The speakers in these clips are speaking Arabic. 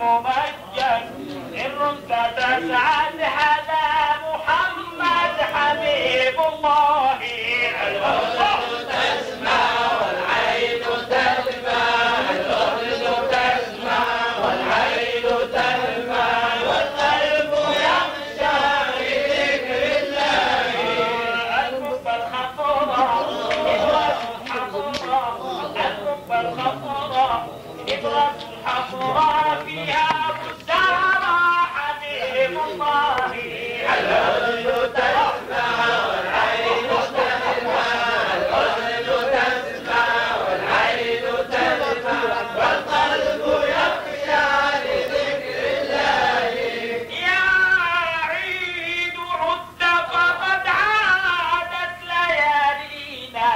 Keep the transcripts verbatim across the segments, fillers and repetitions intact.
الممجد الرد تسعد على محمد حبيب الله. الأذن تسمع والعين تسمع، الأذن تسمع والعين تسمع، والقلب يخشى لذكر الله. القبة الخضراء إبرة الحمراء، القبة الخضراء إبرة الحمراء فيها بستان حبيب الله. الأذن تسمع والعين تسمع، الأذن تسمع والعين تسمع، والقلب يخشى لذكر الله. يا عيد عد فقد عادت ليالينا،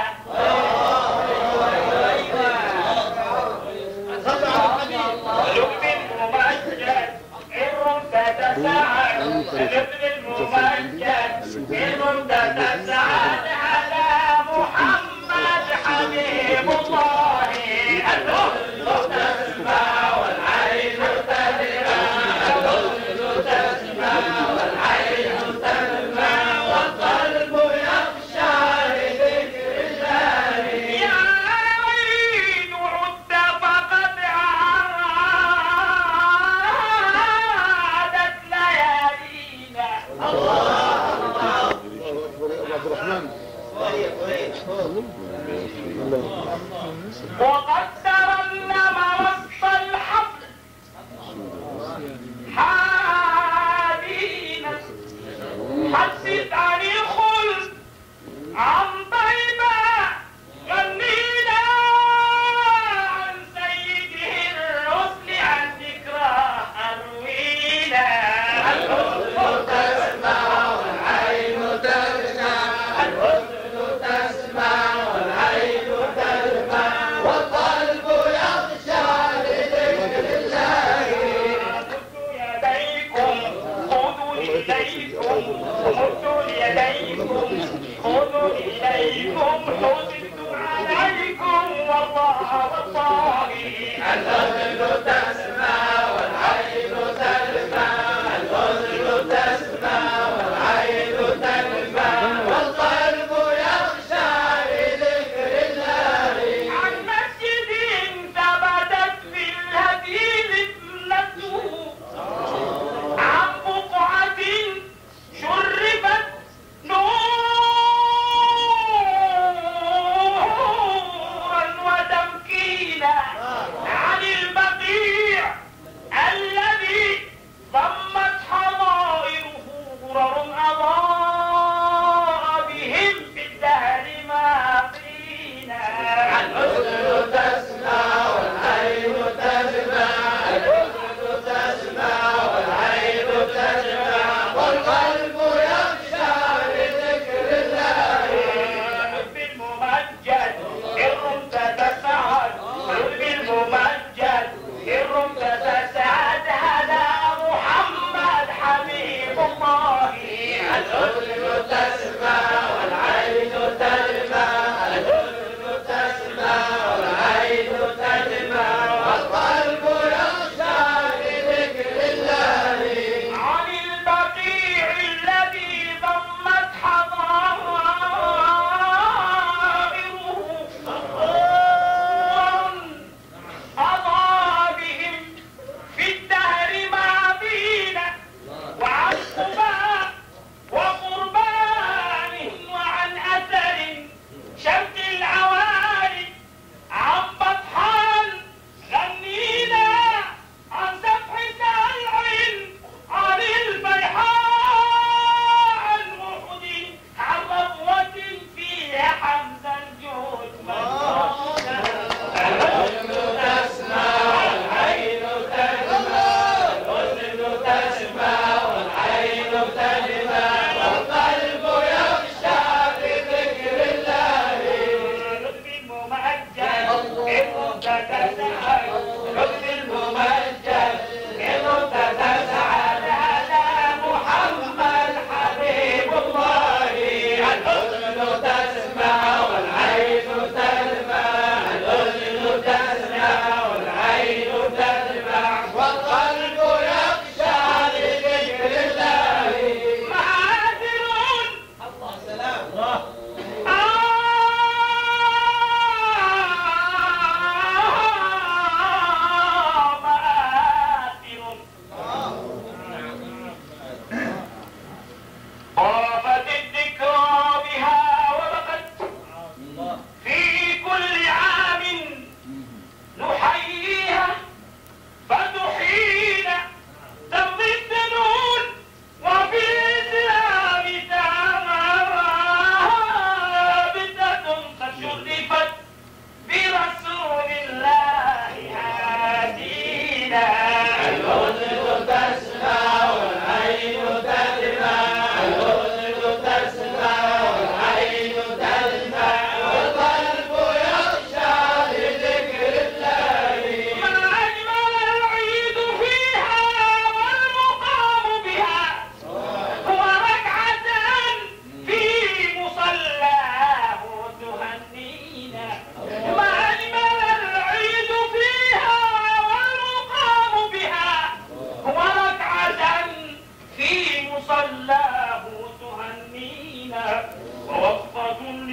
لب الممجد الرد تسعد، لب الممجد الرد تسعد على محمد حبيب الله. الأذن تسمع والعين تسمع، الأذن تسمع والعين تسمع، والقلب يخشى لذكر الله. يا عين عد فقد عادت ليالينا. عبد الرحمن وقد ترنم رص الحفل حالينا، حدث عن الخلد عن طيبة، غنينا عن سيده الرسل، عن ذكراه أروينا. الأذن تسمع والعين تسمع، الأذن تسمع والعين تسمع، والقلب يخشى لذكر الله. خذوا يديكم، خذوا يديكم، خذوا إليكم، حزنت عليكم والله والله. الأذن تسمع والعين تسمع، الأذن تسمع والعين تسمع، والقلب يخشى لذكر الله. عن مسجد ثبتت في الهدي فتنته، عن بقعة شربت نورا وتمكينا، عن البقيع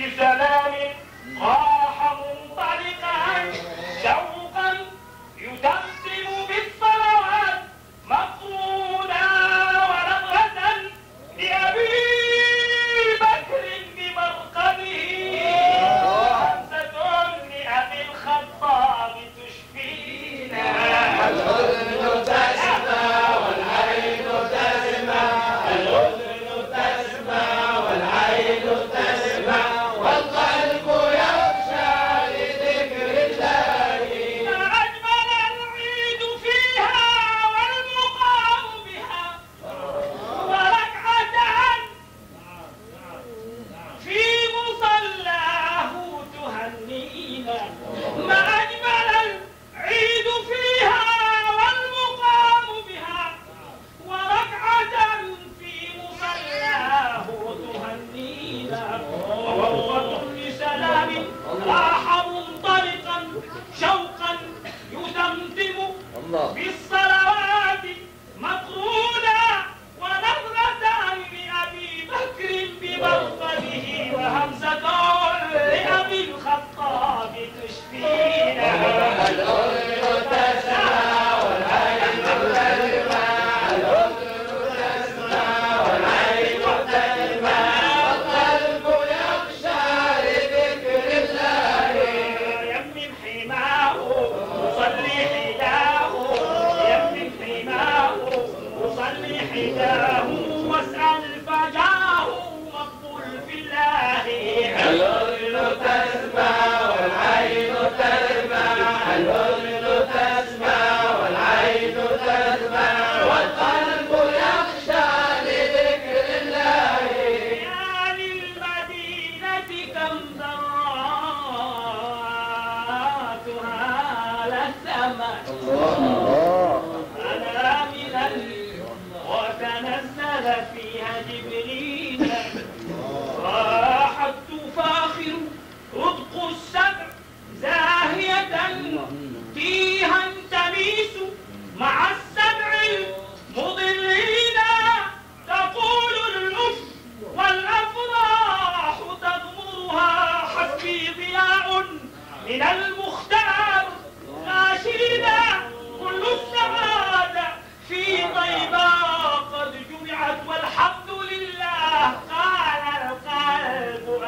بسلام راح منطلقا شوقا يتمتم بالصلوات مقرونا ونظرة لأبي بكر بمرقده وهمزة لأبي الخطاب تشفينا. الأذن تسمع والعين تسمع، الأذن تسمع والعين تسمع، والقلب يخشى لذكر الله. ما أجمل العيد فيها والمقام بها وركعتان في مصلاه تهنينا. ما أجمل العيد فيها والمقام بها وركعة في مصلاه تهنينا. ووفة لسلام راح منطلقا شوقا يتمتم بالصلوات مقرونا ونظرة لأبي بكر بمرقده وهمزة لأبي الخطاب تشفينا. الأذن تسمع والعين تسمع، الأذن تسمع والعين تسمع، والقلب يخشى لذكر الله. يمن حماه مصلي حداه، يمن حماه مصلي حداه، واسأل فجاه مقبول في الله. الأذن تسمع والعين تسمع، الأذن تسمع والعين تسمع، والقلب يخشى لذكر الله. يا للمدينة كم ذراتها للثمن أنا من وتنزل فيها جبريل راحت تفاخر رتق السبع زاهية فيها تميس مع السبع المضلين تقول الأف والأفراح تغمرها حسبي ضياء من المختار راشدا كل السعادة في طيبة قد جمعت والحمد لله قال القلب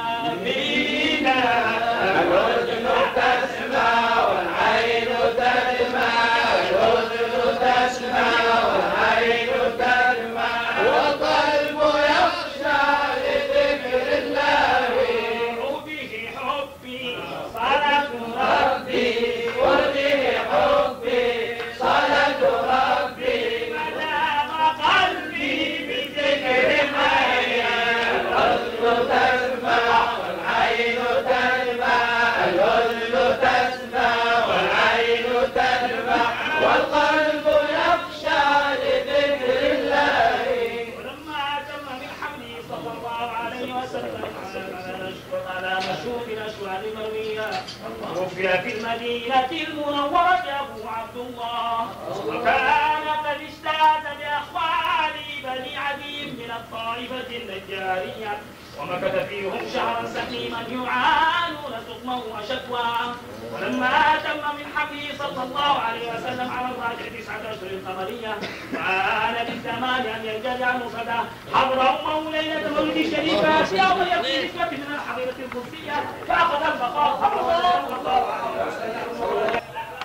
آمين. الأذن تسمع والعين تسمع، الأذن تسمع والعين تسمع، والقلب يخشى لذكر الله. وبه حبي صلاة ربي، وبه حبي صلاة ربي، مدام قلبي بذكر ميا. الأذن تسمع والعين تسمع، الأذن تسمع والعين تسمع، والقلب يخشى لذكر الله. ولما تم من حمله صلى الله عليه وسلم على مشهور الأشوال المروية وفي في المدينة المنورة أبو عبد الله، وكان قد اشتاد بأخوال بني عدي من الطائفة النجارية، ومكث فيهم شهرا سقيما يعانون سقما وشكوى. ولما تم من حمله صلى الله عليه وسلم على الراجع تسعة أشهر قمرية وآن بالزمان أن ينجلي عنه صدى حضر أمه ليلة مولد الشريفة في أول يقين نسبة من الحضيرة القدسية فأخذ البقاء صلى الله عليه وسلم.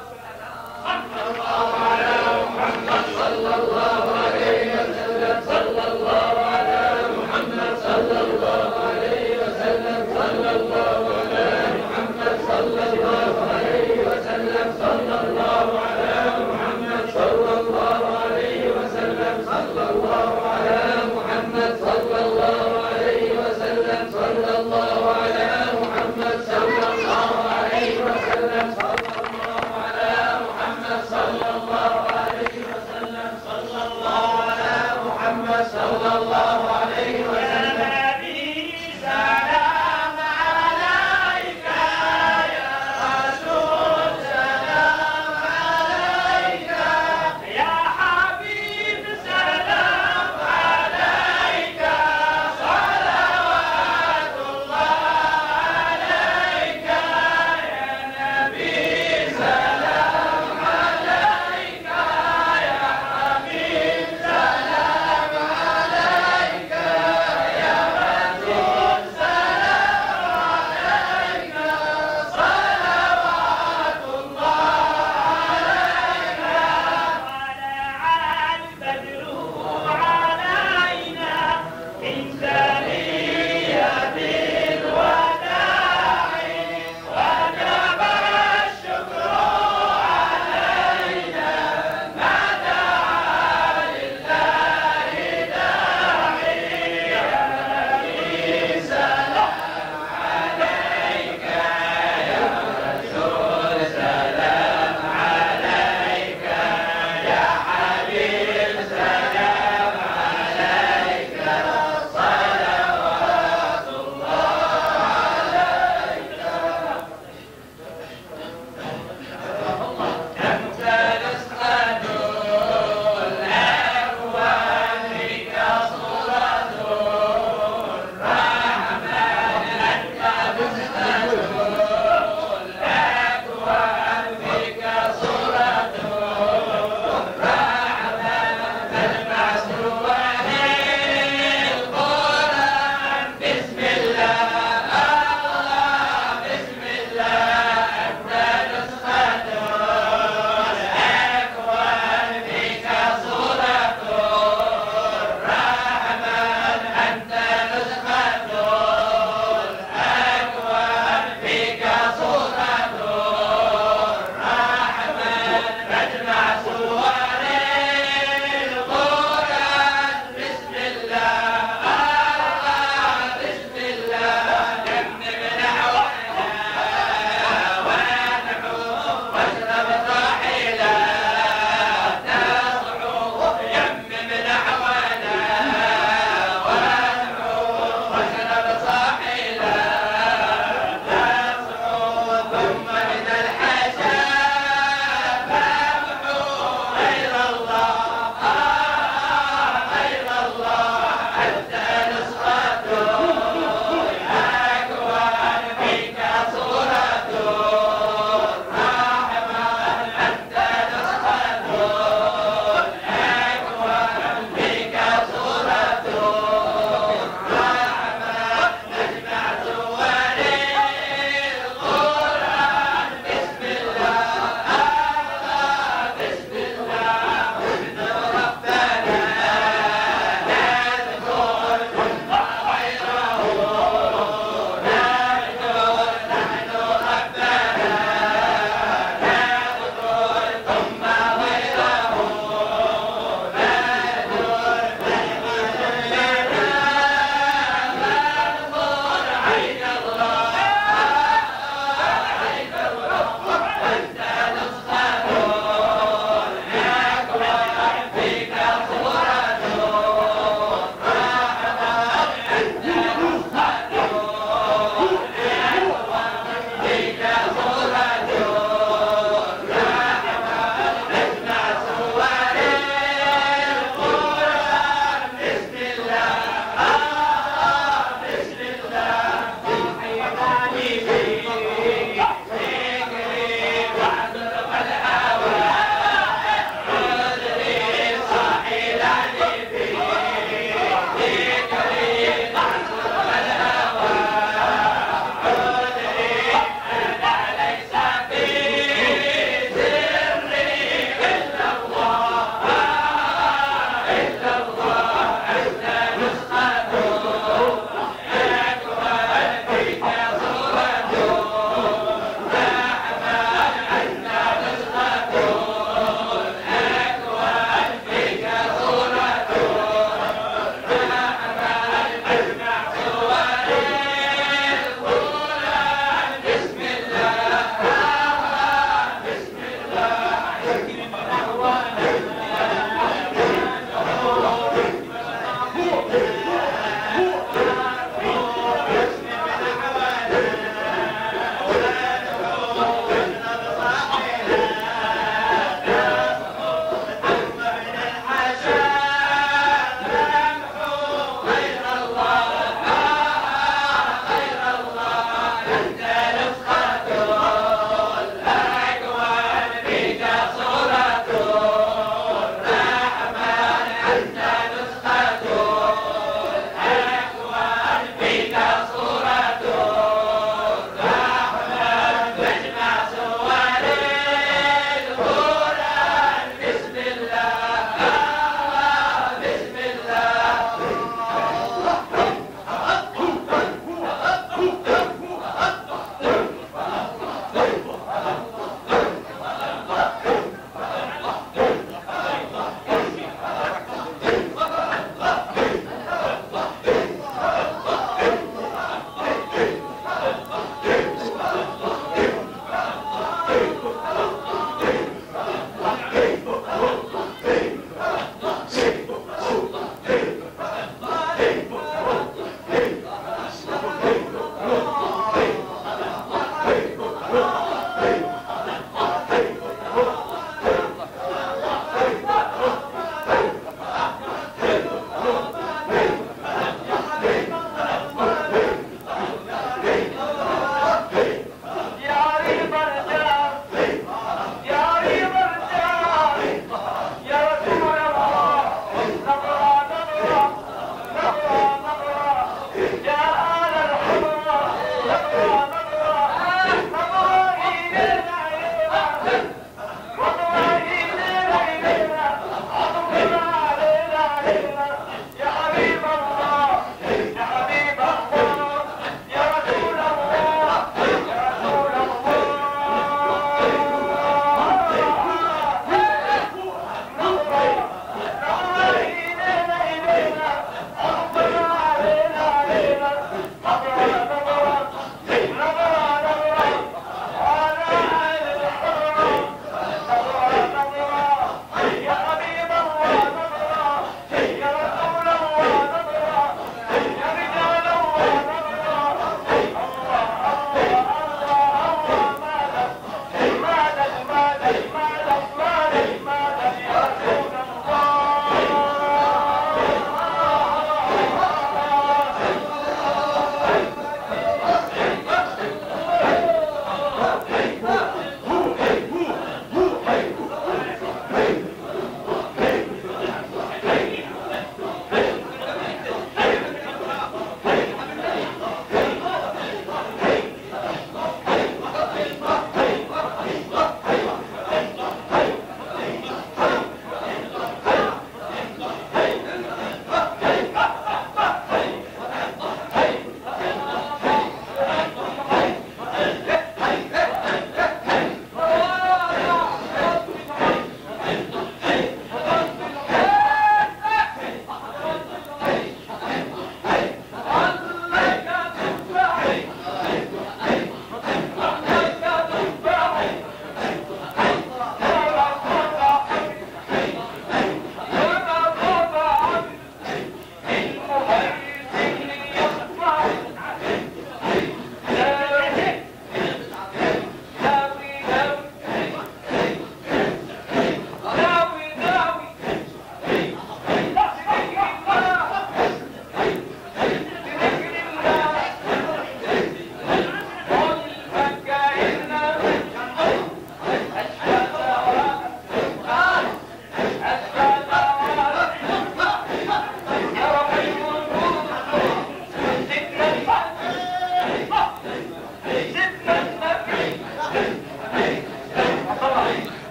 صلى الله على محمد صلى الله عليه وسلم، صلى الله على محمد صلى الله عليه وسلم، صلى الله على محمد صلى الله عليه وسلم، صلى الله على محمد صلى الله عليه وسلم، صلى الله على محمد صلى الله عليه وسلم، صلى الله على محمد صلى الله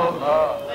الله